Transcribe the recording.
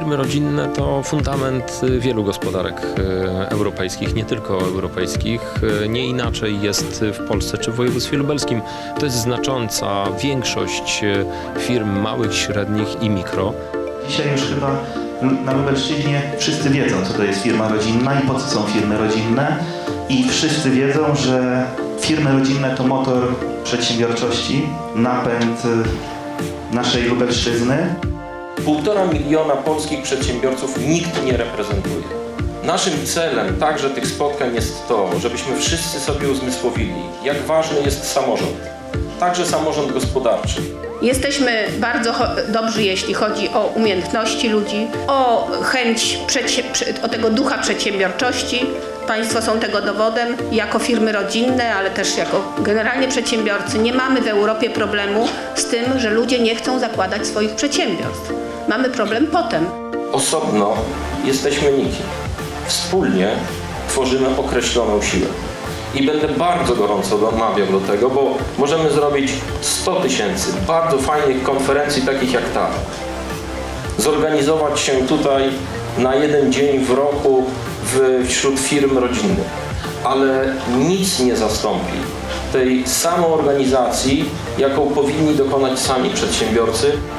Firmy rodzinne to fundament wielu gospodarek europejskich, nie tylko europejskich. Nie inaczej jest w Polsce czy w województwie lubelskim. To jest znacząca większość firm małych, średnich i mikro. Dzisiaj już chyba na Lubelszczyźnie wszyscy wiedzą, co to jest firma rodzinna i po co są firmy rodzinne. I wszyscy wiedzą, że firmy rodzinne to motor przedsiębiorczości, napęd naszej Lubelszczyzny. 1,5 miliona polskich przedsiębiorców nikt nie reprezentuje. Naszym celem także tych spotkań jest to, żebyśmy wszyscy sobie uzmysłowili, jak ważny jest samorząd, także samorząd gospodarczy. Jesteśmy bardzo dobrzy, jeśli chodzi o umiejętności ludzi, o chęć, o tego ducha przedsiębiorczości. Państwo są tego dowodem. Jako firmy rodzinne, ale też jako generalnie przedsiębiorcy nie mamy w Europie problemu z tym, że ludzie nie chcą zakładać swoich przedsiębiorstw. Mamy problem potem. Osobno jesteśmy nikim. Wspólnie tworzymy określoną siłę. I będę bardzo gorąco namawiał do tego, bo możemy zrobić 100 000 bardzo fajnych konferencji, takich jak ta. Zorganizować się tutaj na jeden dzień w roku wśród firm rodzinnych. Ale nic nie zastąpi tej samoorganizacji, jaką powinni dokonać sami przedsiębiorcy.